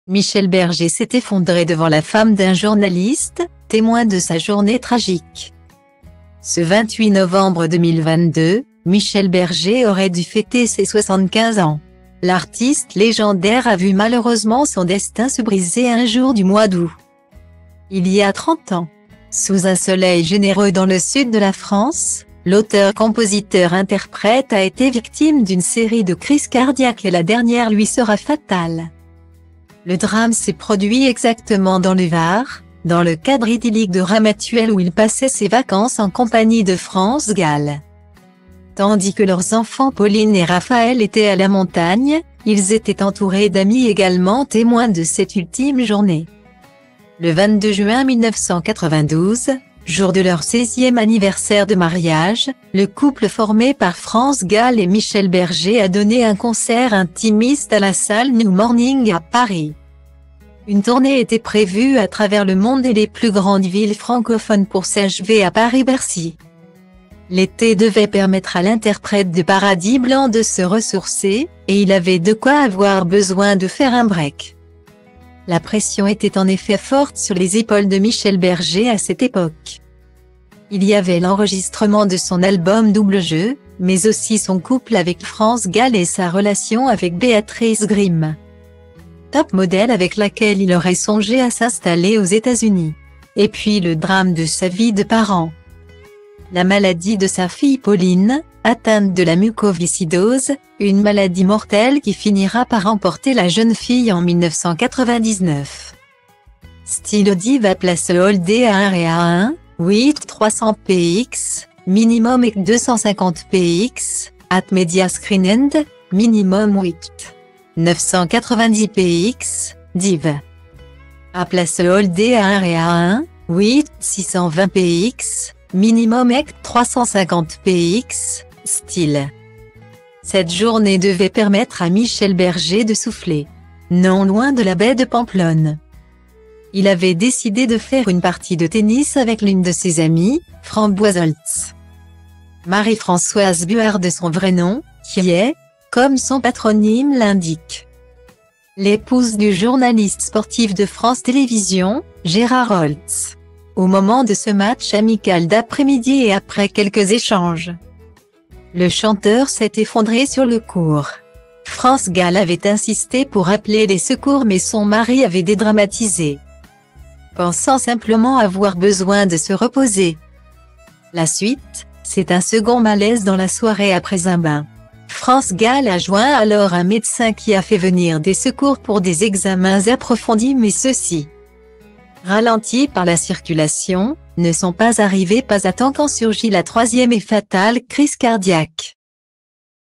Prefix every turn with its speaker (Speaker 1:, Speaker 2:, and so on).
Speaker 1: Michel Berger s'est effondré devant la femme d'un journaliste, témoin de sa journée tragique. Ce 28 novembre 2022, Michel Berger aurait dû fêter ses 75 ans. L'artiste légendaire a vu malheureusement son destin se briser un jour du mois d'août. Il y a 30 ans. Sous un soleil généreux dans le sud de la France, l'auteur-compositeur-interprète a été victime d'une série de crises cardiaques et la dernière lui sera fatale. Le drame s'est produit exactement dans le Var, dans le cadre idyllique de Ramatuelle où il passait ses vacances en compagnie de France Gall. Tandis que leurs enfants Pauline et Raphaël étaient à la montagne, ils étaient entourés d'amis également témoins de cette ultime journée. Le 22 juin 1992, jour de leur 16e anniversaire de mariage, le couple formé par France Gall et Michel Berger a donné un concert intimiste à la salle New Morning à Paris. Une tournée était prévue à travers le monde et les plus grandes villes francophones pour s'achever à Paris-Bercy. L'été devait permettre à l'interprète de Paradis Blanc de se ressourcer, et il avait de quoi avoir besoin de faire un break. La pression était en effet forte sur les épaules de Michel Berger à cette époque. Il y avait l'enregistrement de son album Double Jeu, mais aussi son couple avec France Gall et sa relation avec Béatrice Grimm, top modèle avec laquelle il aurait songé à s'installer aux États-Unis. Et puis le drame de sa vie de parent. La maladie de sa fille Pauline, atteinte de la mucoviscidose, une maladie mortelle qui finira par emporter la jeune fille en 1999. Style Diva place Holdé à 1 et à 1, 8 300 px, minimum et 250 px, at Media Screen End, minimum 8 990 px, div. À place Holdé à 1 et à 1, 8 620 px, minimum et 350 px, style. Cette journée devait permettre à Michel Berger de souffler. Non loin de la baie de Pamplonne. Il avait décidé de faire une partie de tennis avec l'une de ses amies, Framboise Holtz. Marie-Françoise Buard de son vrai nom, qui est, comme son patronyme l'indique, l'épouse du journaliste sportif de France Télévisions, Gérard Holtz. Au moment de ce match amical d'après-midi et après quelques échanges, le chanteur s'est effondré sur le court. France Gall avait insisté pour appeler les secours mais son mari avait dédramatisé, pensant simplement avoir besoin de se reposer. La suite, c'est un second malaise dans la soirée après un bain. France Gall a joint alors un médecin qui a fait venir des secours pour des examens approfondis mais ceux-ci, ralentis par la circulation, ne sont pas arrivés pas à temps quand surgit la troisième et fatale crise cardiaque.